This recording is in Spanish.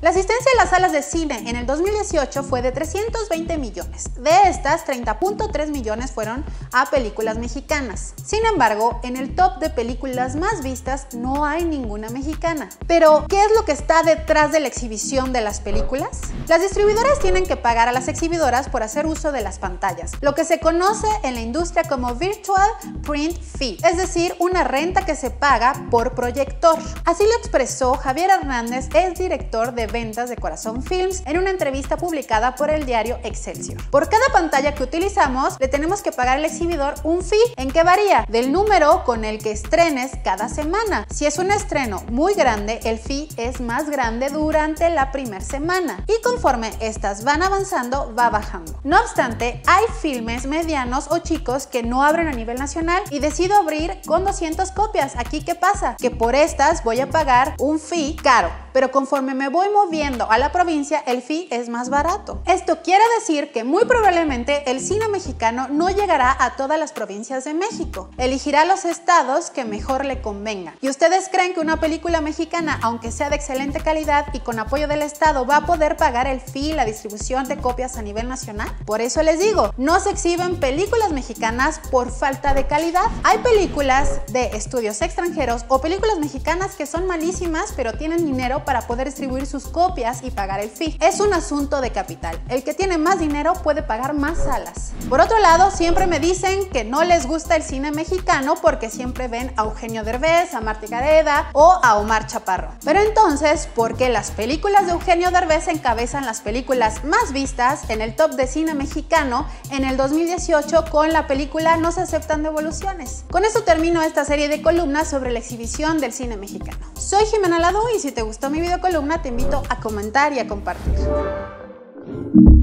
La asistencia en las salas de cine en el 2018 fue de 320 millones. De estas, 30.3 millones fueron a películas mexicanas. Sin embargo, en el top de películas más vistas no hay ninguna mexicana. Pero, ¿qué es lo que está detrás de la exhibición de las películas? Las distribuidoras tienen que pagar a las exhibidoras por hacer uso de las pantallas, lo que se conoce en la industria como Virtual Print Fee, es decir, una renta que se paga por proyector. Así lo expresó Javier Hernández, ex director de ventas de Corazón Films, en una entrevista publicada por el diario Excelsior. Por cada pantalla que utilizamos, le tenemos que pagar al exhibidor un fee, en que varía del número con el que estrenes cada semana. Si es un estreno muy grande, el fee es más grande durante la primera semana y conforme estas van avanzando, va bajando. No obstante, hay filmes medianos o chicos que no abren a nivel nacional y decido abrir con 200 copias. Aquí, ¿qué pasa? Que por estas voy a pagar un fee caro, pero conforme me voy moviendo a la provincia, el fee es más barato. Esto quiere decir que muy probablemente el cine mexicano no llegará a todas las provincias de México. Elegirá los estados que mejor le convengan. ¿Y ustedes creen que una película mexicana, aunque sea de excelente calidad y con apoyo del estado, va a poder pagar el fee y la distribución de copias a nivel nacional? Por eso les digo, no se exhiben películas mexicanas por falta de calidad. Hay películas de estudios extranjeros o películas mexicanas que son malísimas, pero tienen dinero para poder distribuir sus copias y pagar el fee. Es un asunto de capital. El que tiene más dinero puede pagar más salas. Por otro lado, siempre me dicen que no les gusta el cine mexicano porque siempre ven a Eugenio Derbez, a Martí Gareda o a Omar Chaparro. Pero entonces, ¿por qué las películas de Eugenio Derbez encabezan las películas más vistas en el top de cine mexicano en el 2018 con la película No se aceptan devoluciones? Con esto termino esta serie de columnas sobre la exhibición del cine mexicano. Soy Jimena Ladú y si te gustó mi videocolumna te invito a comentar y a compartir.